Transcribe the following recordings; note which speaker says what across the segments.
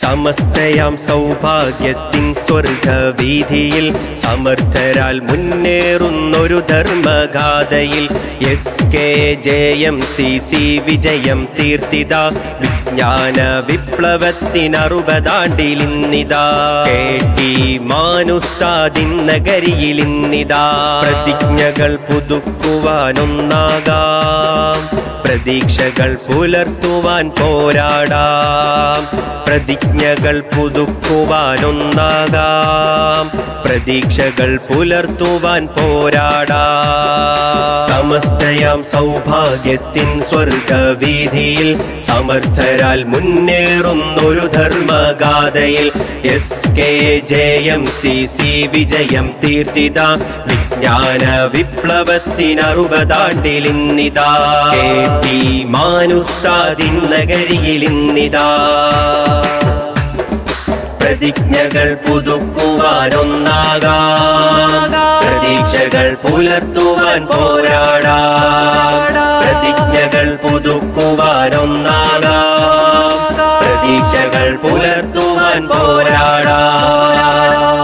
Speaker 1: സമസ്തയാം സൗഭാഗ്യത്തിൻ സ്വർഗവീതിയിൽ സമർത്ഥരാൽ മുന്നേറുന്നൊരു ധർമ്മഗാഥയിൽ SKJMCC വിജയം തീർത്തിതാ വിജ്ഞാന വിപ്ലവത്തിനറുപതാണ്ടിലിന്നിതാ KT മാനുസ്താദിൻ നഗരിയിലിന്നിതാ പ്രതിജ്ഞകൾ പുതുക്കുവാനൊന്നാകാം പ്രതീക്ഷകൾ പുലർത്തുവാൻ പോരാടാം പ്രതിജ്ഞകൾ പുതുക്കുവാനൊന്നാകാം പ്രതീക്ഷകൾ പുലർത്തുവാൻ പോരാടാം സമസ്തയാം സൗഭാഗ്യത്തിൻ സ്വർഗവീതിയിൽ സമർത്ഥരാൽ മുന്നേറുന്നൊരു ധർമ്മഗാഥയിൽ SKJMCC വിജയം തീർത്തിതാ വിജ്ഞാന വിപ്ലവത്തിനറുപതാണ്ടിലിന്നിതാ KT മാനുസ്താദിൻ നഗരിയിലിന്നിതാ പ്രതിജ്ഞകൾ പുതുക്കുവാനൊന്നാകാം പ്രതീക്ഷകൾ പുലർത്തുവാൻ പോരാടാം പ്രതിജ്ഞകൾ പുതുക്കുവാനൊന്നാകാം പ്രതീക്ഷകൾ പുലർത്തുവാൻ പോരാടാം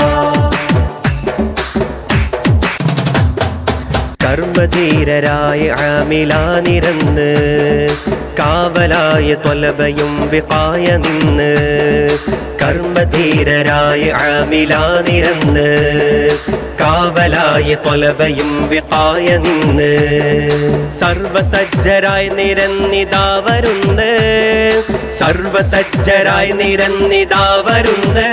Speaker 1: കർമ്മധീരരായ ആമിലാനിരന്ന് കാവലായ ത്വലബയും വിഖായ നിന്ന് കർമ്മധീരരായ ആമിലാനിരന്ന് കാവലായ ത്വലബയും വിഖായ നിന്ന് സർവസജ്ജരായി നിരന്നിതാ വരുന്ന് സർവസജ്ജരായി നിരന്നിതാ വരുന്ന്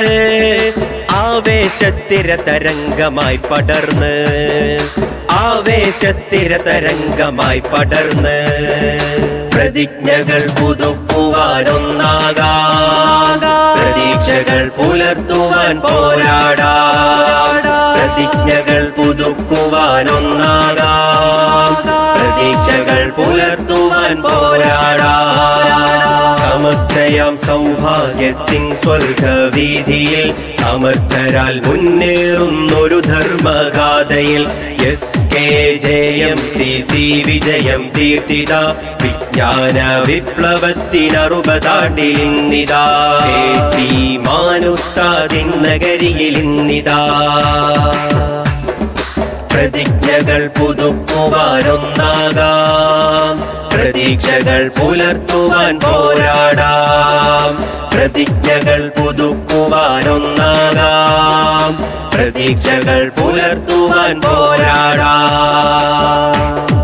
Speaker 1: ആവേശത്തിരതരംഗമായി പടർന്ന് ആവേശത്തിരതരംഗമായി പടർന്ന് പ്രതിജ്ഞകൾ പുതുക്കുവാനൊന്നാകാം പ്രതീക്ഷകൾ പുലർത്തുവാൻ പോരാടാം പ്രതിജ്ഞകൾ പുതുക്കുവാനൊന്നാകാം പ്രതീക്ഷകൾ പുലർത്തുവാൻ പോരാടാം സമസ്തയാം സൗഭാഗ്യത്തിൻ സ്വർഗവീതിയിൽ സമർത്ഥരാൽ മുന്നേറുന്നൊരു ധർമ്മഗാഥയിൽ SKJMCC വിജയം തീർത്തിതാ വിജ്ഞാന വിപ്ലവത്തിനറുപതാണ്ടിലിന്നിതാ KT മാനുസ്താദിൻ നഗരിയിലിന്നിതാ പ്രതിജ്ഞകൾ പുതുക്കുവാനൊന്നാകാം പ്രതീക്ഷകൾ പുലർത്തുവാൻ പോരാടാം പ്രതിജ്ഞകൾ പുതുക്കുവാനൊന്നാകാം പ്രതീക്ഷകൾ പുലർത്തുവാൻ പോരാടാം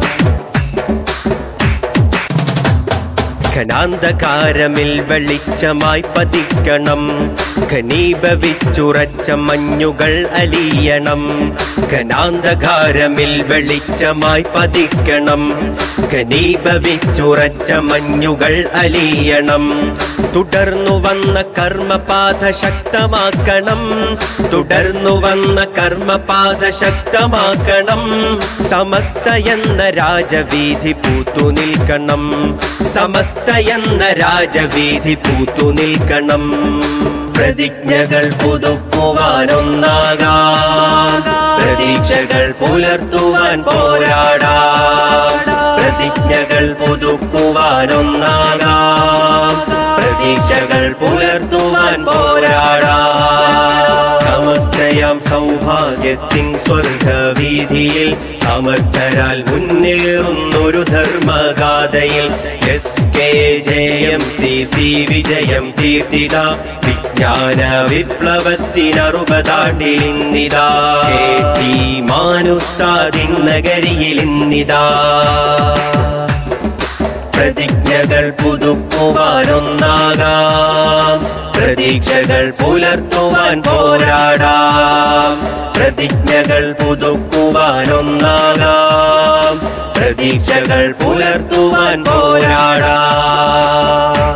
Speaker 1: ഘനാന്ധകാരമിൽ വെളിച്ചമായി പതിക്കണം ഘനീഭവിച്ചുറച്ച മഞ്ഞുകൾ അലിയണം ഘനാന്ധകാരമിൽ വെളിച്ചമായി പതിക്കണം ഘനീഭവിച്ചുറച്ച മഞ്ഞുകൾ അലിയണം തുടർന്നു വന്ന കർമ്മപാത ശക്തമാക്കണം തുടർന്നു വന്ന കർമ്മപാത ശക്തമാക്കണം സമസ്ത എന്ന രാജവീഥി പൂത്തു നിൽക്കണം സമസ്ത എന്ന രാജവീഥി പൂത്തു നിൽക്കണം പ്രതിജ്ഞകൾ പുതുക്കുവാനൊന്നാകാം പ്രതീക്ഷകൾ പുലർത്തുവാൻ പോരാടാം പ്രതിജ്ഞകൾ പുതുക്കുവാനൊന്നാകാം പ്രതീക്ഷകൾ പുലർത്തുവാൻ പോരാടാം സമസ്തയാം സൗഭാഗ്യത്തിൻ സ്വർഗവീതിയിൽ സമർത്ഥരാൽ മുന്നേറുന്നൊരു ധർമ്മഗാഥയിൽ SKJMCC വിജയം തീർത്തിതാ വിജ്ഞാന വിപ്ലവത്തിനറുപതാണ്ടിലിന്നിതാ KT മാനുസ്താദിൻ നഗരിയിലിന്നിതാ പ്രതിജ്ഞകൾ പുതുക്കുവാനൊന്നാകാം പ്രതീക്ഷകൾ പുലർത്തുവാൻ പോരാടാം പ്രതിജ്ഞകൾ പുതുക്കുവാനൊന്നാകാം പ്രതീക്ഷകൾ പുലർത്തുവാൻ പോരാടാം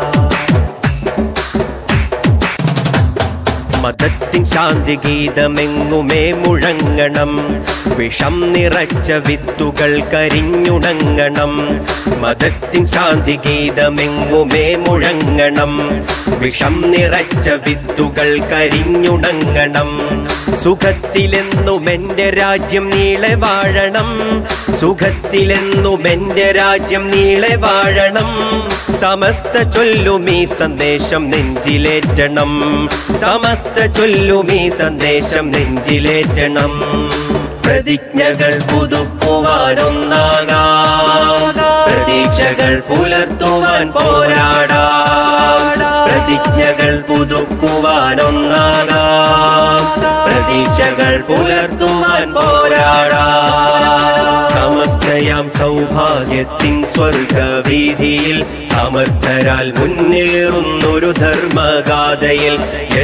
Speaker 1: മതത്തിൻ ശാന്തി ഗീതമെങ്ങുമേ മുഴങ്ങണം വിഷം നിറച്ച വിത്തുകൾ കരിഞ്ഞുണങ്ങണം മതത്തിൻ ശാന്തി ഗീതമെങ്ങുമേ മുഴങ്ങണം വിഷം നിറച്ച വിത്തുകൾ കരിഞ്ഞുണങ്ങണം സുഖത്തിലെന്നും എൻ്റെ രാജ്യം നീളെ വാഴണം സുഖത്തിലെന്നും എൻ്റെ രാജ്യം നീളെ വാഴണം സമസ്ത ചൊല്ലുമീ സന്ദേശം നെഞ്ചിലേറ്റണം സമസ്ത ചൊല്ലുമീ സന്ദേശം നെഞ്ചിലേറ്റണം പ്രതിജ്ഞകൾ പുതുക്കുവാനൊന്നാകാം പ്രതീക്ഷകൾ പുലർത്തുവാൻ പോരാടാം പ്രതിജ്ഞകൾ പുതുക്കുവാനൊന്നാകാം പ്രതീക്ഷകൾ പുലർത്തുവാൻ പോരാടാം സമസ്തയാം സൗഭാഗ്യത്തിൻ സ്വർഗവീതിയിൽ സമർത്ഥരാൽ മുന്നേറുന്നൊരു ധർമ്മഗാഥയിൽ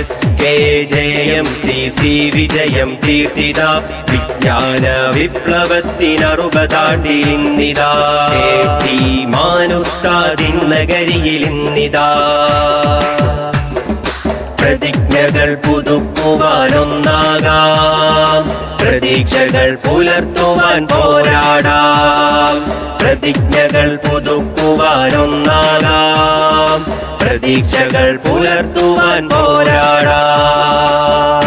Speaker 1: SKJMCC വിജയം തീർത്തിത വിജ്ഞാന വിപ്ലവത്തിനറുപതാണ്ടിലിന്നിതാ മാനുസ്താദിൻ നഗരിയിലിന്നിതാ പ്രതിജ്ഞകൾ പുതുക്കുവാനൊന്നാകാം പ്രതീക്ഷകൾ പുലർത്തുവാൻ പോരാടാം പ്രതിജ്ഞകൾ പുതുക്കുവാനൊന്നാകാം പ്രതീക്ഷകൾ പുലർത്തുവാൻ പോരാടാം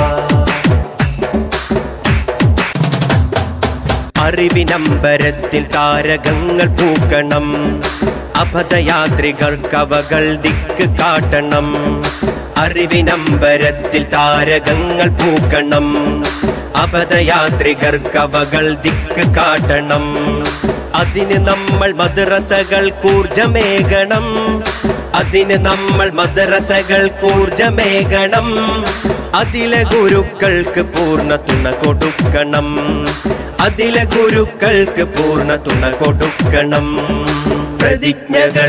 Speaker 1: അറിവിനമ്പരത്തിൽ താരകങ്ങൾ പൂക്കണം അപഥയാത്രികർക്കവകൾ ദിക്ക് കാട്ടണം അറിവിനമ്പരത്തിൽ താരകങ്ങൾ പൂക്കണം അപഥയാത്രികർക്കവകൾ ദിക്ക് കാട്ടണം അതിന് നമ്മൾ മദ്രസകൾ ഊർജമേകണം അതിന് നമ്മൾ മദ്രസകൾ ഊർജമേകണം അതിലെ ഗുരുക്കൾക്ക് പൂർണ്ണ തുണ കൊടുക്കണം അതിലെ ഗുരുക്കൾക്ക് പൂർണ്ണ തുണ കൊടുക്കണം പ്രതിജ്ഞകൾ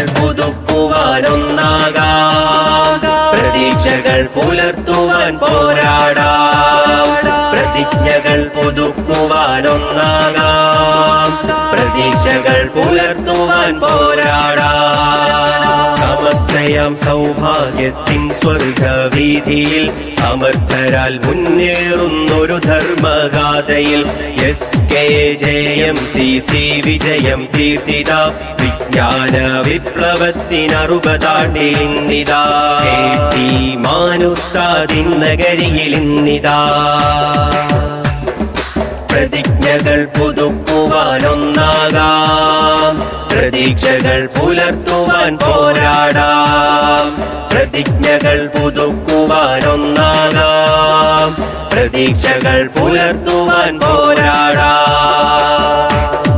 Speaker 1: പുതുക്കുവാനൊന്നാകാം പ്രതീക്ഷകൾ പുലർത്തുവാൻ പോരാടാം പ്രതിജ്ഞകൾ പുതുക്കുവാനൊന്നാകാം പ്രതീക്ഷകൾ പുലർത്തുവാൻ പോരാടാം സമസ്തയാം സൗഭാഗ്യത്തിൻ സ്വർഗവീതിയിൽ സമർത്ഥരാൽ മുന്നേറുന്നൊരു ധർമ്മഗാഥയിൽ SKJMCC വിജയം തീർത്തിത വിജ്ഞാന വിപ്ലവത്തിനറുപതാണ്ടിലിന്നിതാ മാനുസ്താദിൻ നഗരിയിലിന്നിതാ പ്രതിജ്ഞകൾ പുതുക്കുവാനൊന്നാകാം പ്രതീക്ഷകൾ പുലർത്തുവാൻ പോരാടാം പ്രതിജ്ഞകൾ പുതുക്കുവാനൊന്നാകാം പ്രതീക്ഷകൾ പുലർത്തുവാൻ പോരാടാം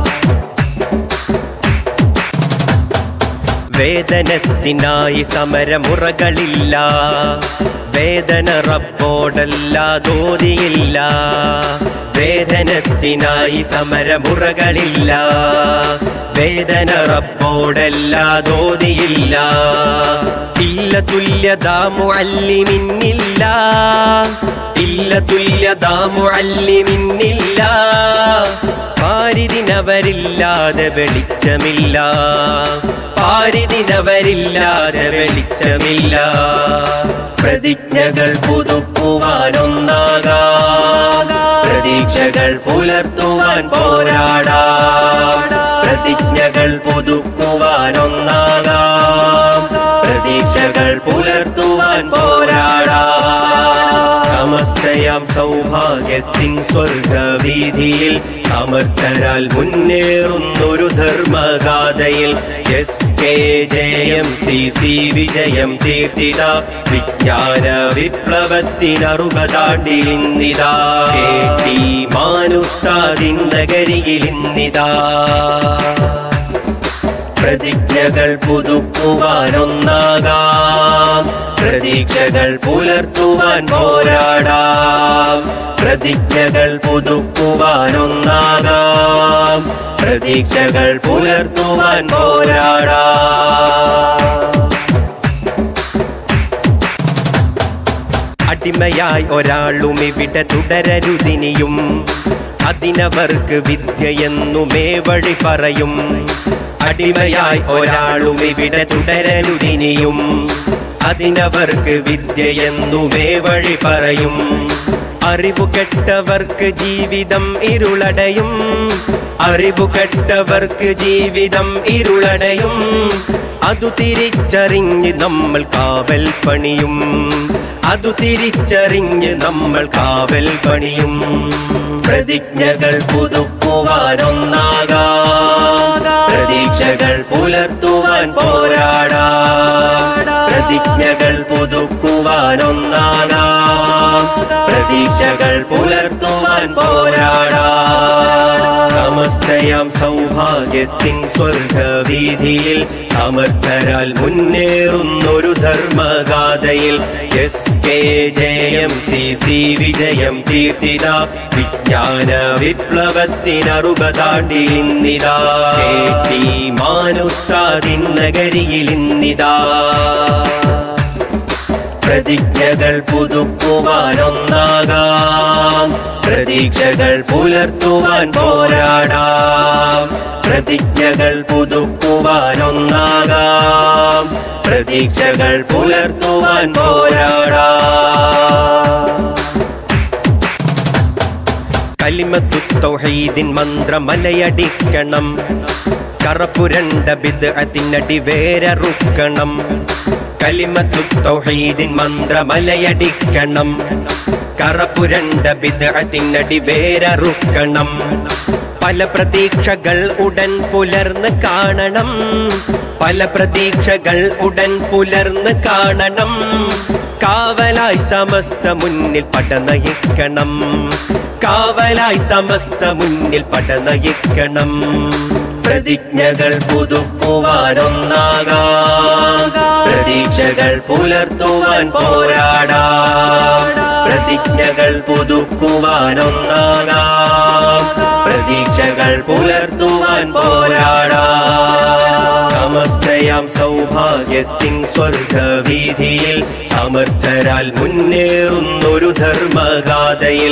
Speaker 1: വേദനത്തിനായി സമരമുറകളില്ല വേദന റബ്ബോടല്ലാതോതിയില്ല വേദനത്തിനായി സമരമുറകളില്ല വേദന റബ്ബോടല്ലാതോതിയില്ല ഇല്ല തുല്യത മുഅല്ലിമിന്നില്ല ഇല്ല തുല്യത മുഅല്ലിമിന്നില്ല പാരിതിനവരില്ലാതെ വെളിച്ചമില്ല പാരിതിനവരില്ലാതെ വെളിച്ചമില്ല പ്രതിജ്ഞകൾ പുതുക്കുവാനൊന്നാകാം പ്രതീക്ഷകൾ പുലർത്തുവാൻ പോരാടാം പ്രതിജ്ഞകൾ പുതുക്കുവാനൊന്നാകാം പ്രതീക്ഷകൾ പുലർത്തുവാൻ പോരാടാം സമസ്തയാം സൗഭാഗ്യത്തിൻ സ്വർഗവീതിയിൽ സമർത്ഥരാൽ മുന്നേറുന്നൊരു ധർമ്മഗാഥയിൽ SKJMCC വിജയം തീർത്തിത വിജ്ഞാന വിപ്ലവത്തിനറുപതാണ്ടിലിന്നിതാ മാനുസ്താദിൻ നഗരിയിലിന്നിതാ പ്രതിജ്ഞകൾ പുതുക്കുവാനൊന്നാകാം പ്രതീക്ഷകൾ പുലർത്തുവാൻ പോരാടാം പ്രതിജ്ഞകൾ പുതുക്കുവാനൊന്നാകാം പ്രതീക്ഷകൾ പുലർത്തുവാൻ പോരാടാം അടിമയായി ഒരാളും ഇവിടെ തുടരരുതിനിയും അതിനവർക്ക് വിദ്യയെന്നുമേ വഴി പറയും അടിമയായി ഒരാളും ഇവിടെ തുടരരുതിനിയും അതിനവർക്ക് വിദ്യയെന്നുമേ വഴി പറയും അറിവു കെട്ടവർക്ക് ജീവിതം ഇരുളടയും അറിവു കെട്ടവർക്ക് ജീവിതം ഇരുളടയും അതു തിരിച്ചറിഞ്ഞ് നമ്മൾ കാവൽ പണിയും അതു തിരിച്ചറിഞ്ഞ് നമ്മൾ കാവൽ പണിയും പ്രതിജ്ഞകൾ പുതുക്കുവാനൊന്നാകാം പ്രതീക്ഷ പ്രതീക്ഷകൾ പുലർത്തുവാൻ പോരാടാം പ്രതിജ്ഞകൾ പുതുക്കുവാൻ ഒന്നാകാം പ്രതീക്ഷകൾ പുലർത്തുവാൻ പോരാടാം സമസ്തയാം സൗഭാഗ്യത്തിൻ സ്വർഗവീതിയിൽ സമർത്ഥരാൽ മുന്നേറുന്നൊരു ധർമ്മഗാഥയിൽ SKJMCC വിജയം തീർത്തിത വിജ്ഞാന വിപ്ലവത്തിനറുപതാണ്ടിൽ ഇന്നിതാ KT മാനുസ്താദിൻ നഗരിയിൽ ഇന്നിതാ പ്രതിജ്ഞകൾ പുതുക്കുവാൻ ഒന്നാകാം പ്രതീക്ഷകൾ പുലർത്തുവാൻ പോരാടാം പ്രതിജ്ഞകൾ പുതുക്കുവാൻ ഒന്നാകാം പ്രതീക്ഷകൾ പുലർത്തുവാൻ പോരാടാം കലിമത്തു തൗഹീദിൻ മന്ത്രമലയടിക്കണം കറപ്പുരണ്ട ബിദ്അത്തിനടി വേരറുക്കണം കലിമത്തു തൗഹീദിൻ മന്ത്രമലയടിക്കണം കറപ്പുരണ്ട ബിദ്അത്തിനടി വേരറുക്കണം പല പ്രതീക്ഷകൾ ഉടൻ പുലർന്ന് കാണണം പല പ്രതീക്ഷകൾ ഉടൻ പുലർന്ന് കാണണം കാവലായി സമസ്ത മുന്നിൽ പടനയിക്കണം കാവലായി സമസ്ത മുന്നിൽ പടനയിക്കണം പ്രതിജ്ഞകൾ പുതുക്കുവാൻ ഒന്നാകാം പ്രതീക്ഷകൾ പുലർത്തുവാൻ പോരാടാം പ്രതിജ്ഞകൾ പുതുക്കുവാൻ ഒന്നാകാം പ്രതീക്ഷകൾ പുലർത്തുവാൻ പോരാടാം സമസ്തയാം സൗഭാഗ്യത്തിൻ സ്വർഗവീതിയിൽ സമർത്ഥരാൽ മുന്നേറുന്നൊരു ധർമ്മഗാഥയിൽ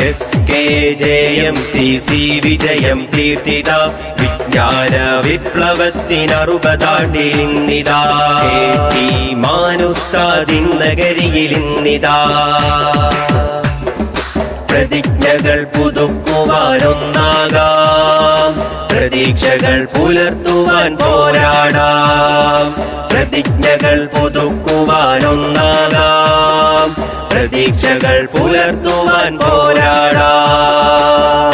Speaker 1: SKJMCC വിജയം തീർത്തിത വിജ്ഞാന വിപ്ലവത്തിനറുപതാണ്ടിൽ ഇന്നിതാ KT മാനുസ്താദിൻ നഗരിയിൽ ഇന്നിതാ പ്രതിജ്ഞകൾ പുതുക്കുവാൻ ഒന്നാകാം പ്രതീക്ഷകൾ പുലർത്തുവാൻ പോരാടാം പ്രതിജ്ഞകൾ പുതുക്കുവാൻ ഒന്നാകാം പ്രതീക്ഷകൾ പുലർത്തുവാൻ പോരാടാം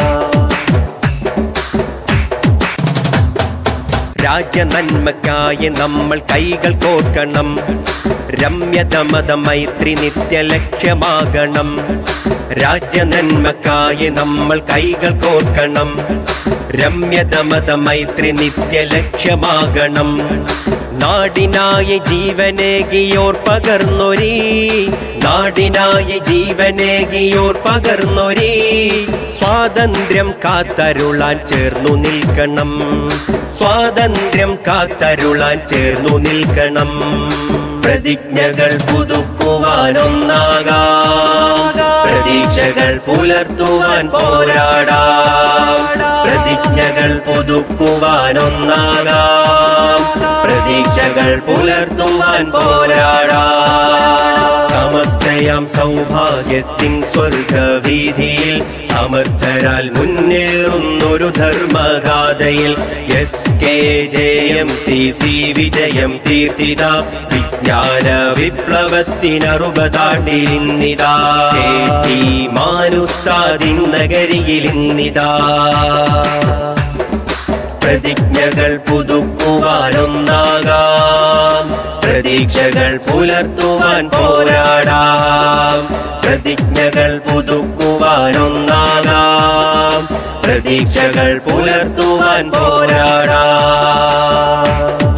Speaker 1: രാജ്യ നന്മക്കായി നമ്മൾ കൈകൾ കോർക്കണം രമ്യതമത മൈത്രി നിത്യലക്ഷ്യമാകണം രാജ്യ നന്മക്കായി നമ്മൾ കൈകൾ കോർക്കണം രമ്യതമത മൈത്രി നിത്യലക്ഷ്യമാകണം നാടിനായി ജീവനേകിയോർ പകർന്നൊരീ നാടിനായി ജീവനേകിയോർ പകർന്നൊരീ സ്വാതന്ത്ര്യം കാത്തരുളാൻ ചേർന്നു നിൽക്കണം സ്വാതന്ത്ര്യം കാത്തരുളാൻ ചേർന്നു നിൽക്കണം പ്രതിജ്ഞകൾ പുതുക്കുവാൻ ഒന്നാകാം പ്രതീക്ഷകൾ പുലർത്തുവാൻ പോരാടാം പ്രതിജ്ഞകൾ പുതുക്കുവാൻ ഒന്നാകാം പ്രതീക്ഷകൾ പുലർത്തുവാൻ പോരാടാം സമസ്തയാം സൗഭാഗ്യത്തിൻ സ്വർഗവീതിയിൽ സമർത്ഥരാൽ മുന്നേറുന്നൊരു ധർമ്മഗാഥയിൽ SKJMCC വിജയം തീർത്തിത വിജ്ഞാന വിപ്ലവത്തിനറുപതാണ്ടിൽ ഇന്നിതാ KT മാനുസ്താദിൻ നഗരിയിൽ ഇന്നിതാ പ്രതിജ്ഞകൾ പുതുക്കുവാൻ ഒന്നാകാം പ്രതീക്ഷകൾ പുലർത്തുവാൻ പോരാടാം പ്രതിജ്ഞകൾ പുതുക്കുവാൻ ഒന്നാകാം പ്രതീക്ഷകൾ പുലർത്തുവാൻ പോരാടാം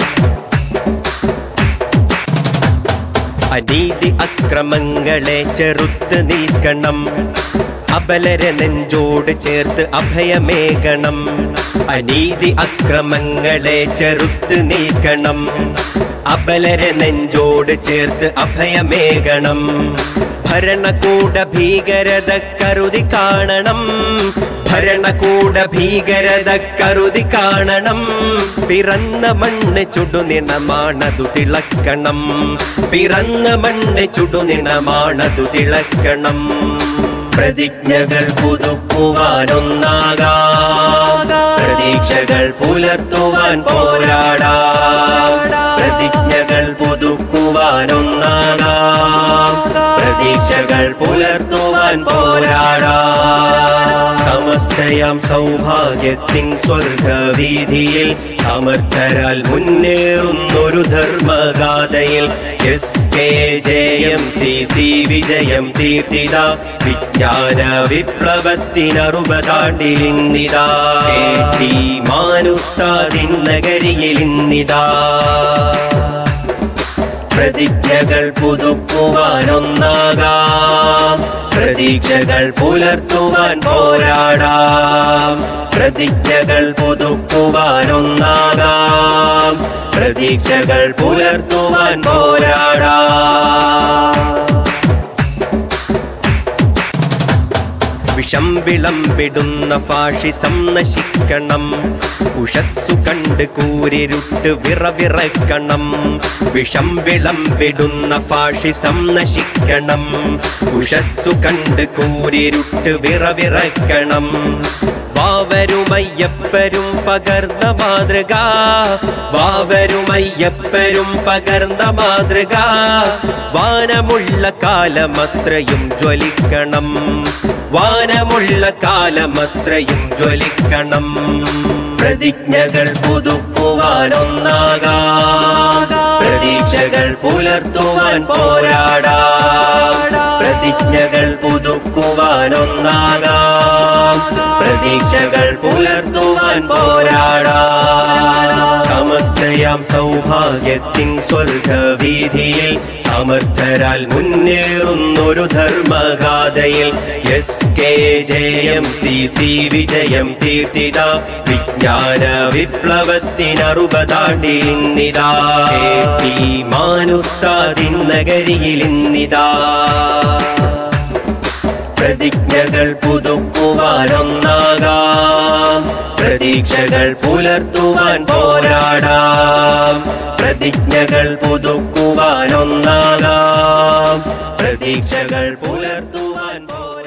Speaker 1: അനീതി അക്രമങ്ങളെ ചെറുത്ത് നിൽക്കണം അബലരെ നെഞ്ചോട് ചേർത്ത് അഭയമേകണം അനീതി അക്രമങ്ങളെ ചെറുത്ത് നിൽക്കണം അബലരെ നെഞ്ചോട് ചേർത്ത് അഭയമേകണം ഭരണകൂട ഭീകരത കരുതി കാണണം ഭരണകൂട ഭീകരത കരുതി കാണണം പിറന്ന മണ്ണ് ചുടുനിണമാണതു തിളക്കണം പിറന്ന മണ്ണ് ചുടുനിണമാണതു തിളക്കണം പ്രതിജ്ഞകൾ പുതുക്കുവാൻ ഒന്നാകാം പ്രതീക്ഷകൾ പുലർത്തുവാൻ പോരാടാം പ്രതിജ്ഞകൾ പുതുക്കുവാൻ ഒന്നാകാം പ്രതീക്ഷകൾ പുലർത്തുവാൻ പോരാടാം സമസ്തയാം സൗഭാഗ്യത്തിൻ സ്വർഗവീതിയിൽ സമർത്ഥരാൽ മുന്നേറുന്നൊരു ധർമ്മഗാഥയിൽ SKJMCC വിജയം തീർത്തിത വിജ്ഞാന വിപ്ലവത്തിനറുപതാണ്ടിലിന്നിതാ മാനുസ്താദിൻ നഗരിയിലിന്നിതാ പ്രതിജ്ഞകൾ പുതുക്കുവാനൊന്നാകാം പ്രതീക്ഷകൾ പുലർത്തുവാൻ പോരാടാം പ്രതിജ്ഞകൾ പുതുക്കുവാനൊന്നാകാം പ്രതീക്ഷകൾ പുലർത്തുവാൻ പോരാടാം വിഷം വിളമ്പിടുന്ന ഫാഷിസം നശിക്കണം ഉഷസ്സു കണ്ട് കൂരിരുട്ട് വിറവിറക്കണം വിഷം വിളമ്പിടുന്ന ഫാഷിസം നശിക്കണം ഉഷസ്സു കണ്ട് കൂരിരുട്ട് വിറവിറക്കണം വാവരുമയ്യപ്പരും പകർന്ന മാതൃക വാവരുമയ്യപ്പരും പകർന്ന മാതൃക വാനമുള്ള കാലമത്രയും ജ്വലിക്കണം വാനമുള്ള കാലമത്രയും ജ്വലിക്കണം പ്രതിജ്ഞകൾ പുതുക്കുവാനൊന്നാകാം പ്രതീക്ഷകൾ പുലർത്തുവാൻ പോരാടാം പ്രതിജ്ഞകൾ പുതുക്കുവാനൊന്നാകാം പ്രതീക്ഷകൾ പുലർത്തുവാൻ പോരാടാം സമസ്തയാം സൗഭാഗ്യത്തിൻ സ്വർഗവീതിയിൽ സമർത്ഥരാൽ മുന്നേറുന്നൊരു ധർമ്മഗാഥയിൽ SKJMCC വിജയം തീർത്തിത വിജ്ഞാന വിപ്ലവത്തിനറുപതാണ്ടിലിന്നിതാ മാനുസ്താദിൻ നഗരിയിലിന്നിതാ പ്രതിജ്ഞകൾ പുതുക്കുവാനൊന്നാകാം പ്രതീക്ഷകൾ പുലർത്തുവാൻ പോരാടാം പ്രതിജ്ഞകൾ പുതുക്കുവാനൊന്നാകാം പ്രതീക്ഷകൾ പുലർത്തുവാൻ